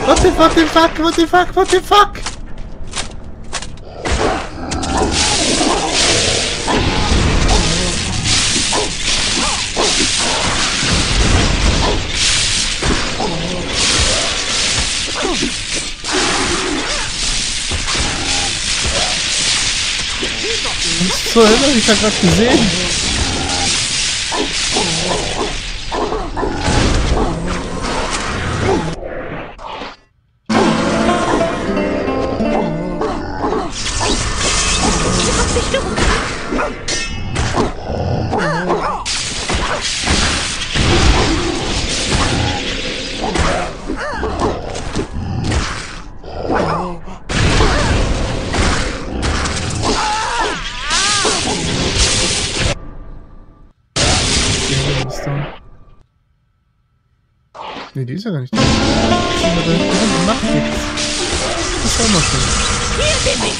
What the fuck, the fuck, what the fuck, what the fuck? Was zur Hölle hab ich da gerade gesehen? Ne, die ist ja gar nicht da. Die macht nichts. Das ist auch mal schön. Hier bin ich!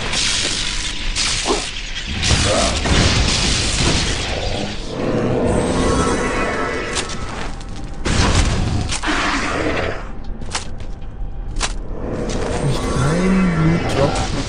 Nicht ein Blutdropfen.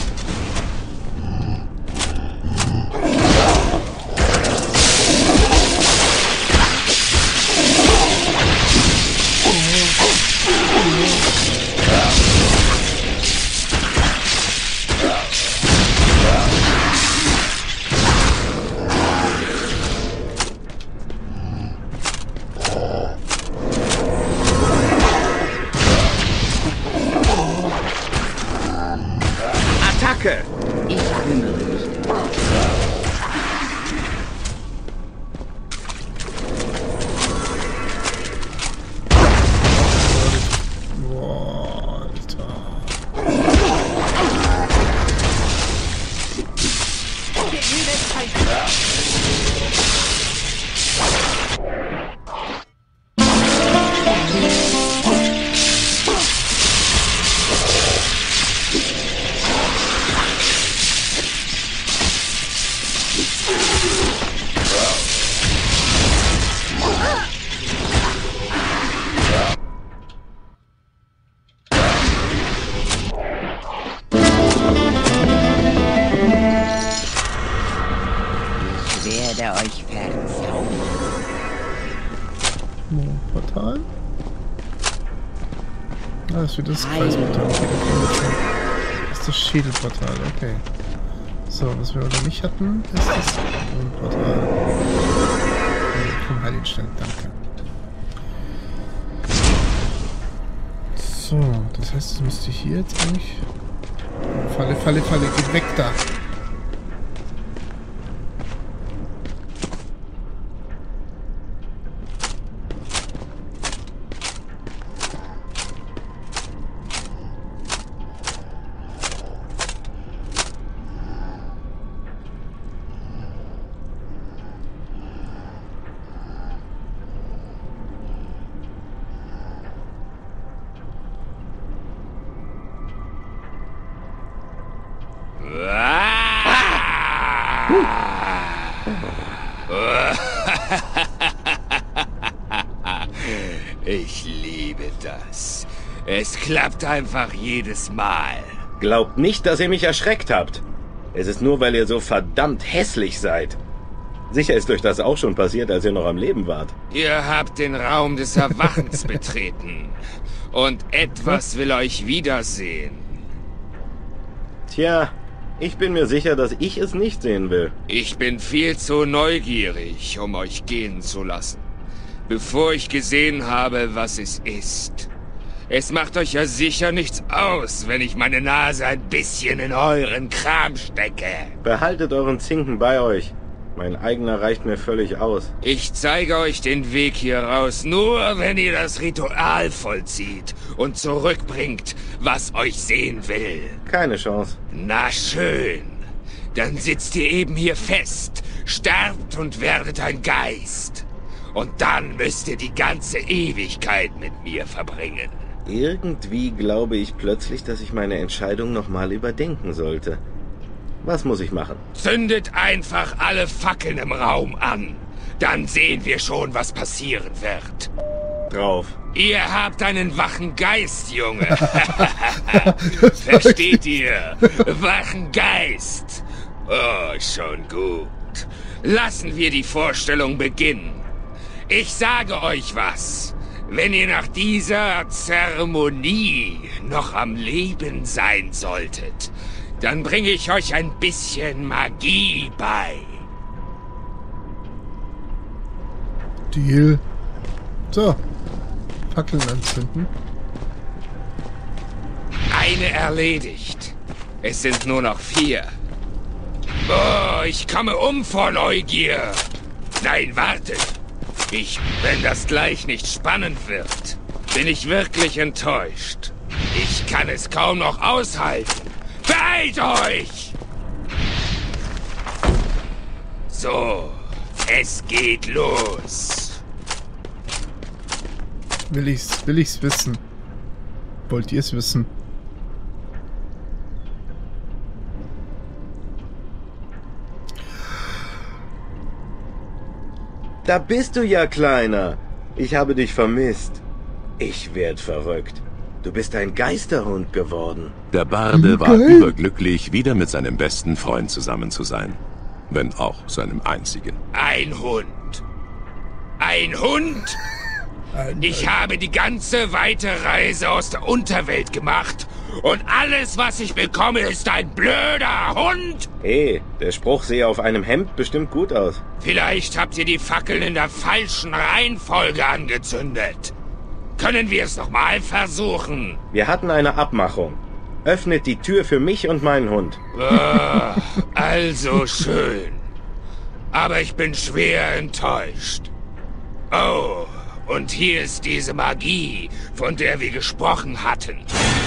Ich kümmere mich. Boah, Alter. Ich werde euch verzaubern. Portal? Ah, das ist wieder das Kreisportal. Okay, das ist das Schädelportal, okay. So, was wir noch nicht hatten, ist das Portal. Komm, halt ihn schnell, danke. So, das heißt, es müsste hier jetzt eigentlich... Falle, Falle, Falle, geht weg da! Ich liebe das. Es klappt einfach jedes Mal. Glaubt nicht, dass ihr mich erschreckt habt. Es ist nur, weil ihr so verdammt hässlich seid. Sicher ist euch das auch schon passiert, als ihr noch am Leben wart. Ihr habt den Raum des Erwachens betreten. Und etwas will euch wiedersehen. Tja, ich bin mir sicher, dass ich es nicht sehen will. Ich bin viel zu neugierig, um euch gehen zu lassen. Bevor ich gesehen habe, was es ist. Es macht euch ja sicher nichts aus, wenn ich meine Nase ein bisschen in euren Kram stecke. Behaltet euren Zinken bei euch. Mein eigener reicht mir völlig aus. Ich zeige euch den Weg hier raus, nur wenn ihr das Ritual vollzieht und zurückbringt, was euch sehen will. Keine Chance. Na schön. Dann sitzt ihr eben hier fest, sterbt und werdet ein Geist. Und dann müsst ihr die ganze Ewigkeit mit mir verbringen. Irgendwie glaube ich plötzlich, dass ich meine Entscheidung nochmal überdenken sollte. Was muss ich machen? Zündet einfach alle Fackeln im Raum an. Dann sehen wir schon, was passieren wird. drauf. Ihr habt einen wachen Geist, Junge. Versteht ihr? Wachen Geist. Oh, schon gut. Lassen wir die Vorstellung beginnen. Ich sage euch was. Wenn ihr nach dieser Zeremonie noch am Leben sein solltet, dann bringe ich euch ein bisschen Magie bei. Deal. So. Fackeln anzünden. Eine erledigt. Es sind nur noch 4. Oh, ich komme vor Neugier. Nein, wartet. Wenn das gleich nicht spannend wird, bin ich wirklich enttäuscht. Ich kann es kaum noch aushalten. Beeilt euch! So, es geht los. Will ich's wissen? Wollt ihr es wissen? Da bist du ja, Kleiner. Ich habe dich vermisst. Ich werd verrückt. Du bist ein Geisterhund geworden. Der Barde war überglücklich, wieder mit seinem besten Freund zusammen zu sein. Wenn auch seinem einzigen. Ein Hund. Ein Hund? Ich habe die ganze weite Reise aus der Unterwelt gemacht und alles, was ich bekomme, ist ein blöder Hund. Hey, der Spruch sehe auf einem Hemd bestimmt gut aus. Vielleicht habt ihr die Fackeln in der falschen Reihenfolge angezündet. Können wir es nochmal versuchen? Wir hatten eine Abmachung. Öffnet die Tür für mich und meinen Hund. Oh, also schön. Aber ich bin schwer enttäuscht. Oh, und hier ist diese Magie, von der wir gesprochen hatten.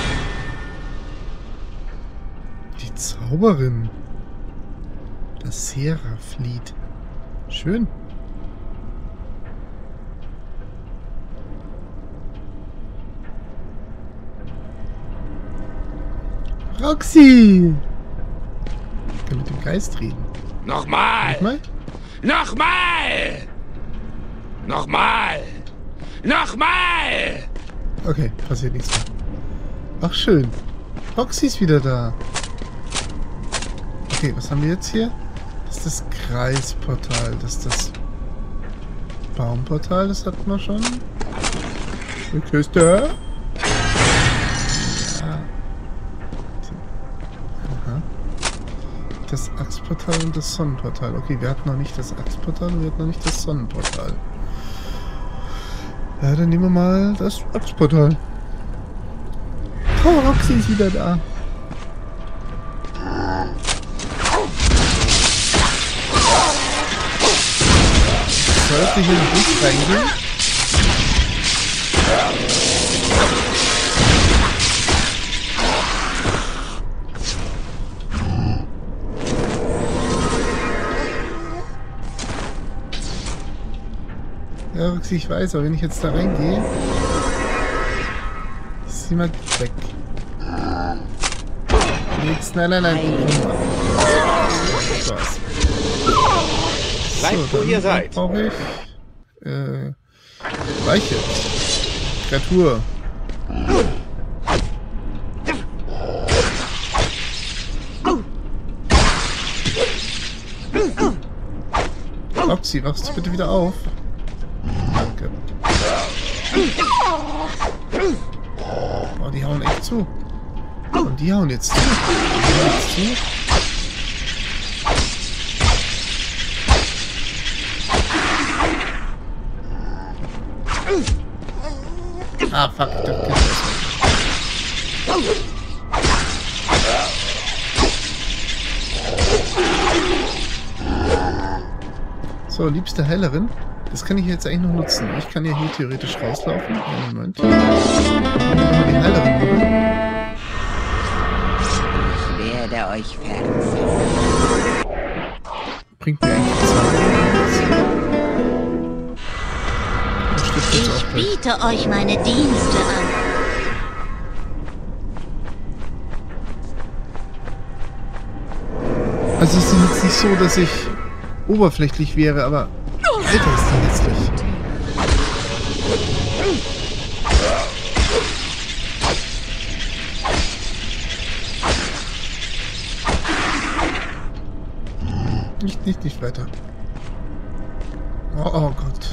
Die Zauberin. Das Seraphlied. Schön. Roxy! Ich kann mit dem Geist reden. Nochmal! Nochmal? Nochmal! Nochmal! Nochmal! Okay, passiert nichts mehr. Ach, schön. Roxy ist wieder da. Okay, was haben wir jetzt hier? Das ist das Kreisportal. Das ist das Baumportal, das hatten wir schon. Die Küste. Ja. Aha. Das Axtportal und das Sonnenportal. Okay, wir hatten noch nicht das Axtportal und wir hatten noch nicht das Sonnenportal. Ja, dann nehmen wir mal das Axtportal. Oh, Roxy ist wieder da. Sollte hier nicht reingehen? Ja, Roxy, ich weiß, aber wenn ich jetzt da reingehe, ist sie mal weg. Nix, nein, nein, nein. Das war's. Bleibt, wo ihr seid. Brauche ich Weiche. Kreatur. Roxy, wachst du bitte wieder auf? Danke. Oh, die hauen echt zu. Und die hauen jetzt zu. Die hauen jetzt zu. Ah, fuck, das geht nicht. So, liebste Heilerin, das kann ich jetzt eigentlich noch nutzen. Ich kann ja hier theoretisch rauslaufen. Einen Moment. Die Heilerin holen. Ich werde euch verzaubern. Bringt mir eigentlich nichts. Ich biete euch meine Dienste an. Also es ist jetzt nicht so, dass ich oberflächlich wäre, aber Alter, ist die hässlich. Nicht weiter. Oh Gott.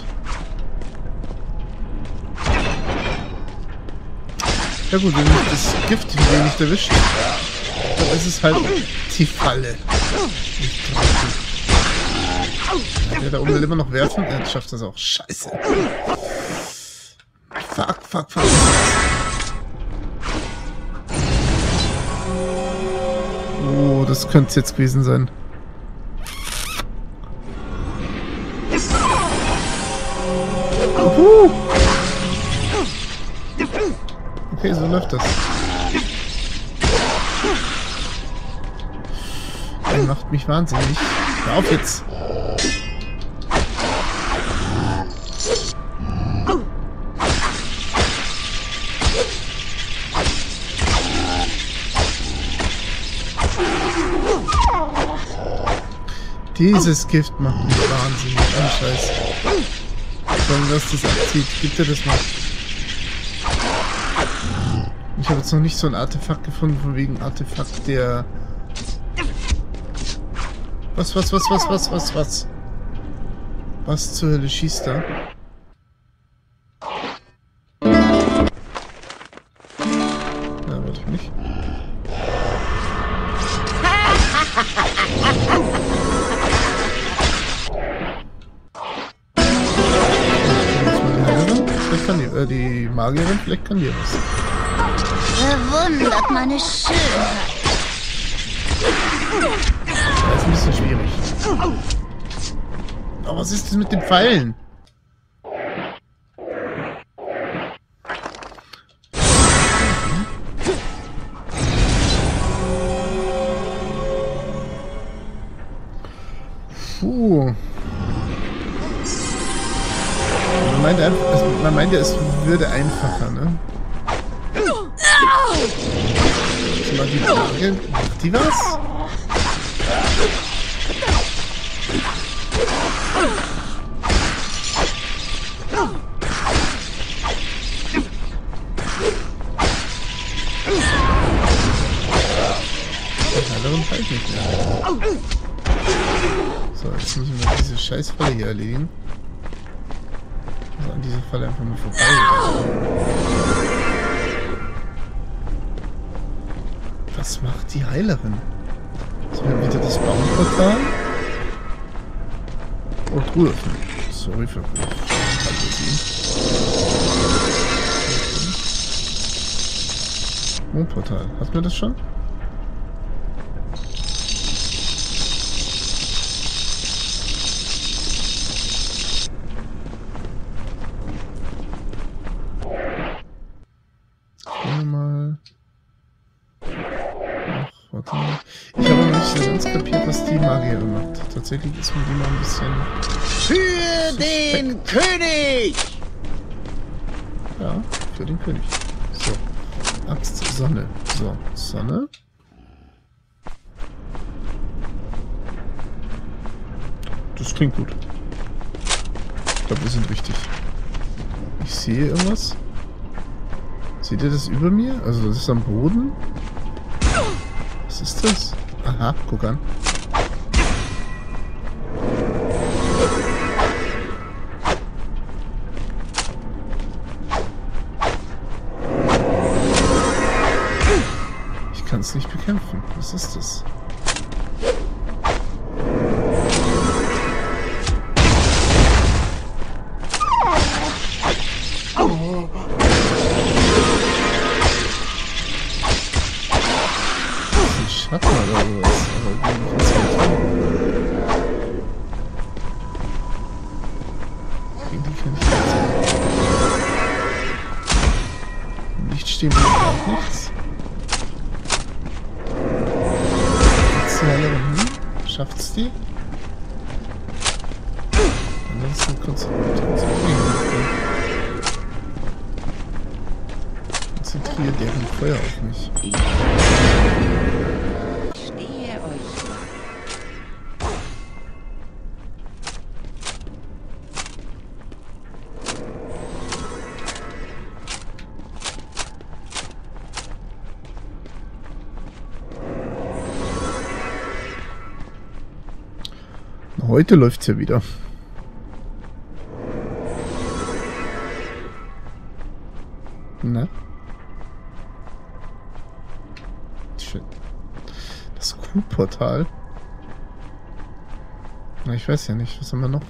Ja gut, wenn mich das Gift nicht erwischt, dann ist es halt die Falle. Ich traurig. Der da oben will immer noch werfen. Er schafft das auch. Scheiße. Fuck. Oh, das könnte es jetzt gewesen sein. Okay, so läuft das. Er macht mich wahnsinnig. Hör auf jetzt! Dieses Gift macht mich wahnsinnig. Ohne Scheiß. Sondern dass das abzieht. Gibt er das mal? Ich habe jetzt noch nicht so ein Artefakt gefunden, von wegen Artefakt der... Was? Was zur Hölle schießt da? Ja, warte nicht. Vielleicht kann die Magierin, vielleicht kann die was. Bewundert meine Schönheit. Das ist ein bisschen schwierig. Aber was ist das mit den Pfeilen? Puh. Man meinte, es würde einfacher, ne? Mal die Frage, macht die was? Die anderen halt nicht mehr. So, jetzt müssen wir diese Scheißfalle hier erledigen. Also an dieser Falle einfach mal vorbei. Was macht die Heilerin? Sollen wir wieder das Baumportal? Oh, Truhe öffnen. Sorry für Fantasien. Mondportal. Hatten wir das schon? Ich habe noch nicht so ganz kapiert, was die Magierin macht. Tatsächlich ist mir die mal ein bisschen... Für den König! Ja, für den König. So. Axt, Sonne. So, Sonne. Das klingt gut. Ich glaube, wir sind richtig. Ich sehe irgendwas. Seht ihr das über mir? Also das ist am Boden. Was ist das? Aha, guck an. Ich kann es nicht bekämpfen. Was ist das? Schatten oder sowas. Gegen die kann ich nicht. Licht stehen bringt auch nichts. Jetzt die Heilerin hin. Schafft's die? Ansonsten konzentriert deren Feuer auf mich. Heute läuft's ja wieder. Ne? Shit. Das Q-Portal. Na, ich weiß ja nicht. Was haben wir noch?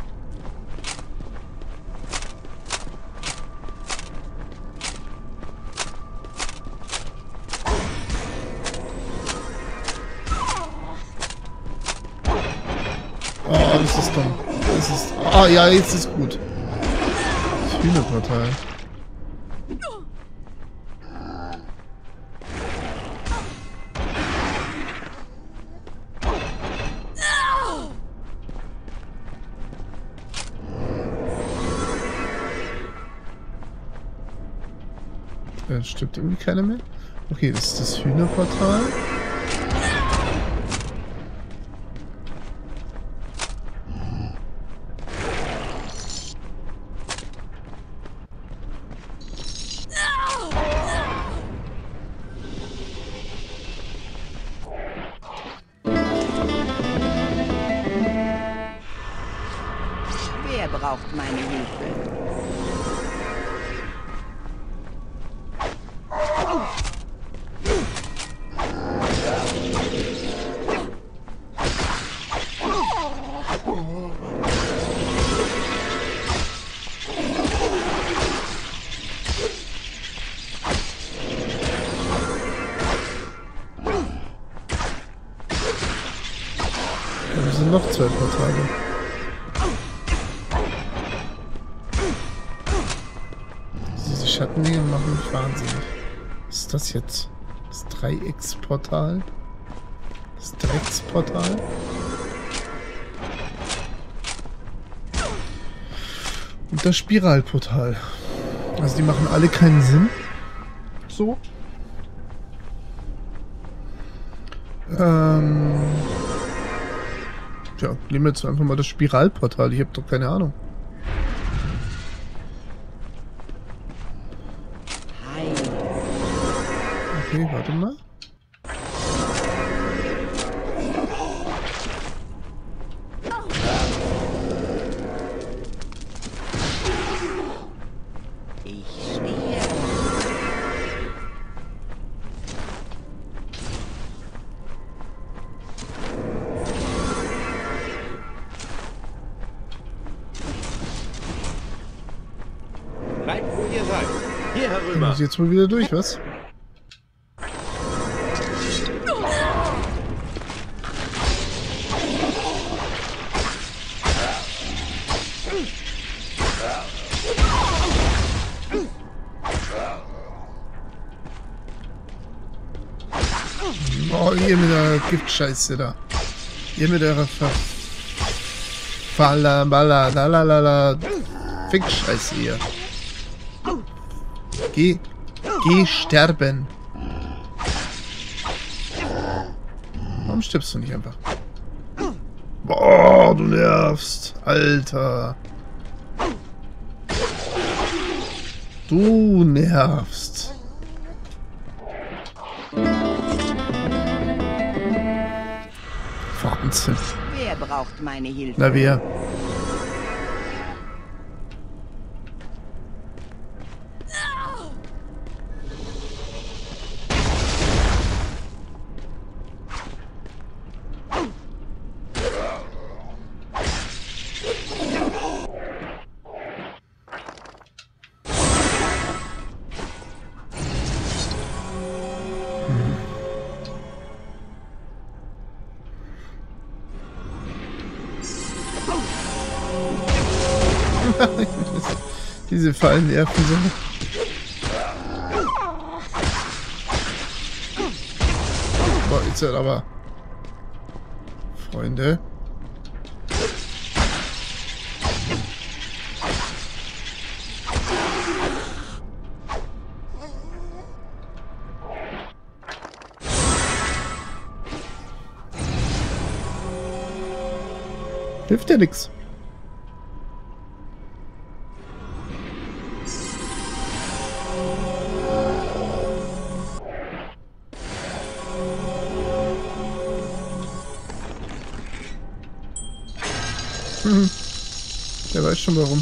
Oh, das ist dumm. Das ist... Oh, ja, jetzt ist gut. Das Hühnerportal. Stimmt irgendwie keiner mehr? Okay, das ist das Hühnerportal. Wer braucht meine Hilfe? Da sind noch 2 Portale. Diese Schattenlinge machen mich wahnsinnig. Was ist das jetzt? Das Dreiecksportal? Das Drecksportal? Und das Spiralportal. Also die machen alle keinen Sinn. So. Tja, nehmen wir jetzt einfach mal das Spiralportal. Ich habe doch keine Ahnung. Okay, warte mal. Ich stehe. Bleibt, wo ihr seid. Hier Dann herüber. muss ich jetzt mal wieder durch, was? Oh, ihr mit der Giftscheiße da. Ihr mit eurer Falla, Fickscheiße hier. Geh sterben. Warum stirbst du nicht einfach? Boah, du nervst. Alter. Du nervst. Wahnsinn. Wer braucht meine Hilfe? Na wer? Diese Fallen nerven so. Boah, jetzt halt aber. Freunde. Hilft ja nix. Der weiß schon warum.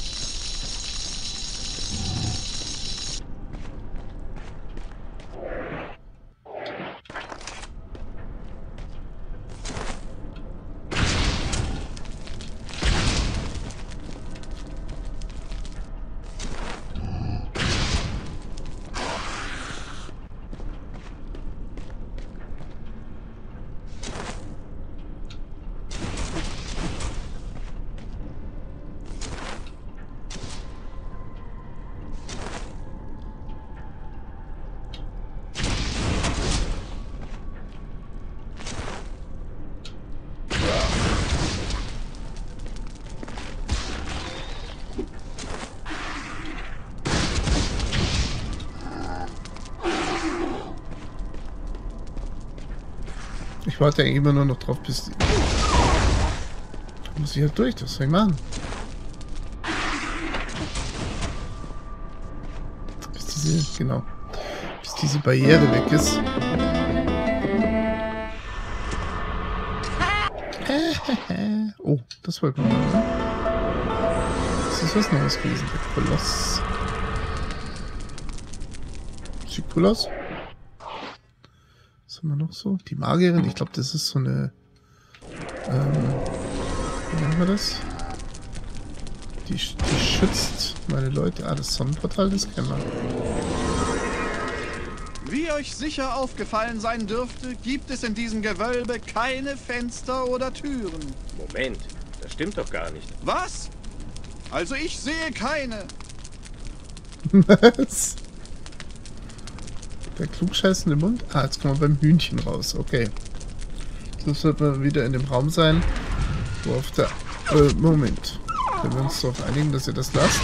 Ich warte eigentlich immer nur noch drauf, bis die... Da muss ich halt durch, das soll ich machen. Bis diese, genau, bis diese Barriere weg ist. Oh, das wollten wir mal, ne? Das ist was Neues gewesen, der Koloss. Sieht cool aus. Was haben wir noch so? Die Magierin, ich glaube, das ist so eine... wie nennen wir das? Die schützt meine Leute. Ah, das Sonnenportal, das kennen wir. Wie euch sicher aufgefallen sein dürfte, gibt es in diesem Gewölbe keine Fenster oder Türen. Moment, das stimmt doch gar nicht. Was? Also ich sehe keine. Was? Der klugscheißende Mund? Ah, jetzt kommen wir beim Hühnchen raus. Okay. Das wird mal wieder in dem Raum sein, wo auf der... Moment. Können wir uns darauf einigen, dass ihr das lasst?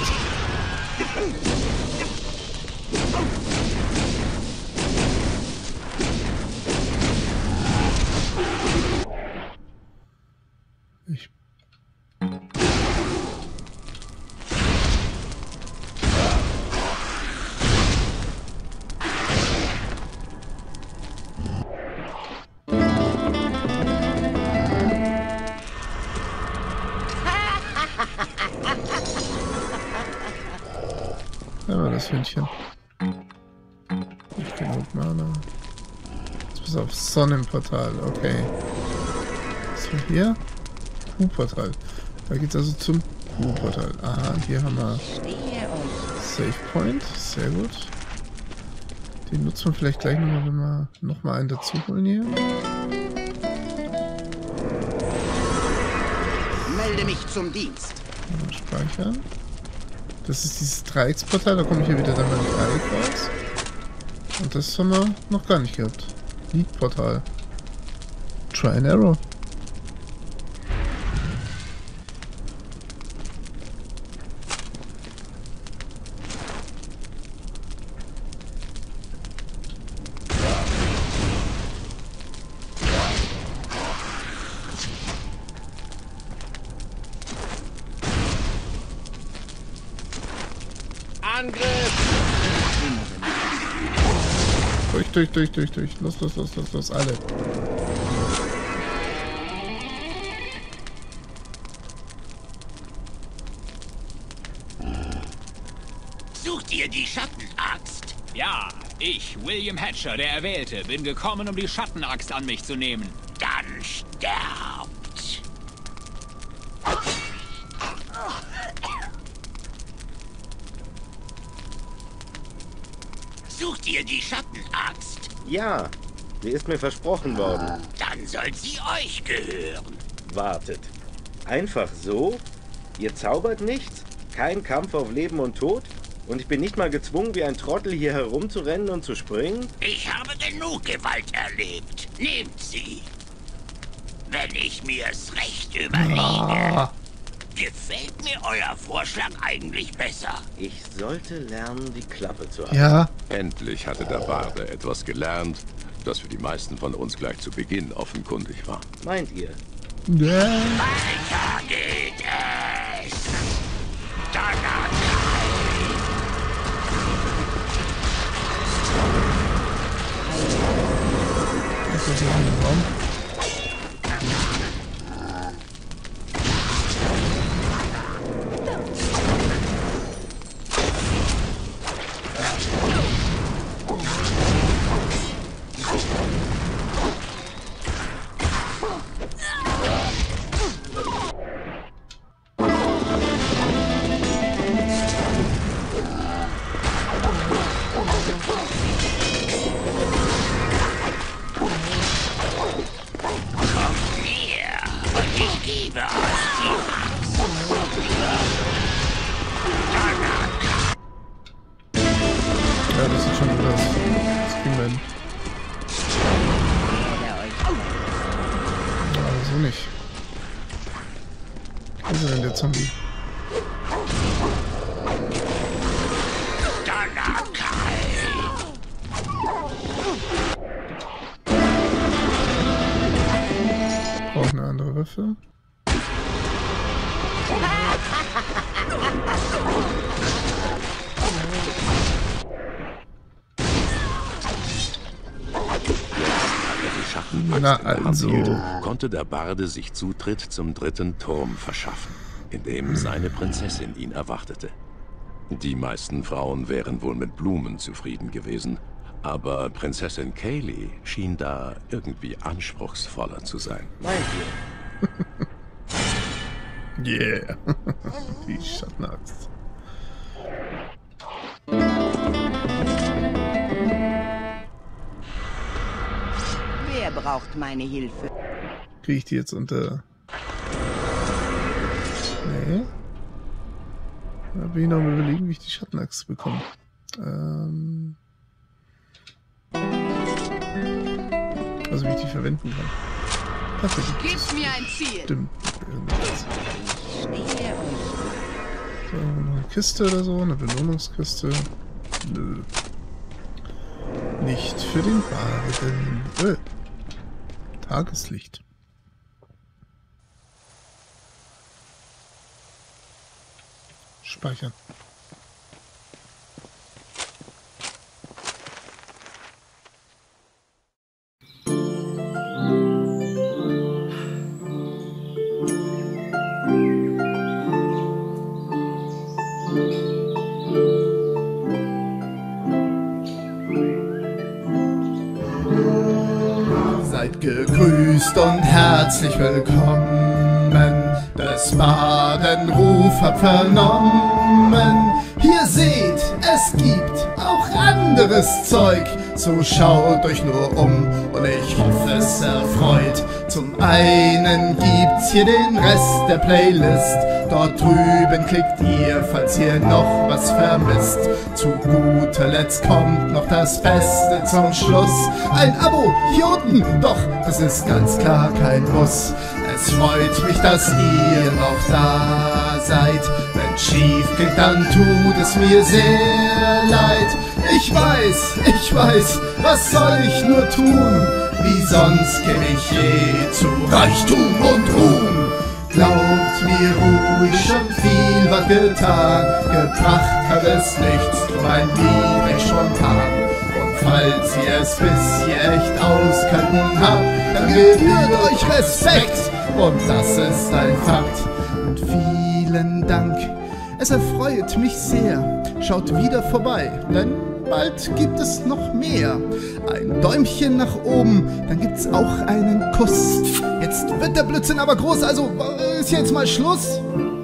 Ich... Das Hündchen. Nicht genug Mana. Jetzt bis auf Sonnenportal, okay. Was war hier? Q-Portal. Da geht's also zum Q-Portal. Aha, hier haben wir Save Point. Sehr gut. Den nutzen wir vielleicht gleich nochmal, wenn wir nochmal einen dazu holen hier. Melde mich zum Dienst. Mal speichern. Das ist dieses Dreiecksportal, da komme ich hier wieder dann beim Dreieck raus. Und das haben wir noch gar nicht gehabt. Lead-Portal. Try and Error. Durch. Los, alle. Sucht ihr die Schattenaxt? Ja, ich, William Hatcher, der Erwählte, bin gekommen, um die Schattenaxt an mich zu nehmen. Dann sterbt. Sucht ihr die Schattenaxt? Ja, sie ist mir versprochen worden. Dann soll sie euch gehören. Wartet. Einfach so? Ihr zaubert nichts? Kein Kampf auf Leben und Tod? Und ich bin nicht mal gezwungen, wie ein Trottel hier herumzurennen und zu springen? Ich habe genug Gewalt erlebt. Nehmt sie. Wenn ich mir's recht überlege. Gefällt mir euer Vorschlag eigentlich besser? Ich sollte lernen, die Klappe zu halten. Ja. Endlich hatte der Barde etwas gelernt, das für die meisten von uns gleich zu Beginn offenkundig war. Meint ihr? Ja. Weiter geht es. Das ist hier in dem Raum. schon das. Das kriegen wir hin. Aber so nicht. Wo ist denn der Zombie? Braucht eine andere Waffe. Na also. Konnte der Barde sich Zutritt zum 3. Turm verschaffen, in dem seine Prinzessin ihn erwartete. Die meisten Frauen wären wohl mit Blumen zufrieden gewesen, aber Prinzessin Kayleigh schien da irgendwie anspruchsvoller zu sein. Yeah. Die Schattenaxt. Wer braucht meine Hilfe? Kriege ich die jetzt unter... Nee. Da bin ich noch mal überlegen, wie ich die Schattenaxt bekomme. Also wie ich die verwenden kann. Gib mir ein Ziel. Stimmt. So, noch eine Kiste oder so, eine Belohnungskiste. Nö. Nicht für den Barden. Tageslicht. Speichern. Seid gegrüßt und herzlich willkommen. Des Barden Ruf hab vernommen. Hier seht, es gibt auch anderes Zeug. So schaut euch nur um und ich hoffe, es erfreut. Zum einen gibt's hier den Rest der Playlist. Dort drüben klickt ihr, falls ihr noch was vermisst. Zu guter Letzt kommt noch das Beste zum Schluss. Ein Abo hier unten, doch das ist ganz klar kein Muss. Es freut mich, dass ihr noch da seid. Wenn schief geht, dann tut es mir sehr leid. Ich weiß, was soll ich nur tun? Wie sonst käme ich je zu Reichtum und Ruhm. Glaubt mir ruhig, schon viel was getan. Gebracht hat es nichts, drum ein Lied recht spontan. Und falls ihr es bis hier echt auskönnen habt, dann gebührt euch Respekt. Und das ist ein Fakt. Und vielen Dank, es erfreut mich sehr. Schaut wieder vorbei, denn bald gibt es noch mehr. Ein Däumchen nach oben, dann gibt's auch einen Kuss. Jetzt wird der Blödsinn aber groß, also ist jetzt mal Schluss.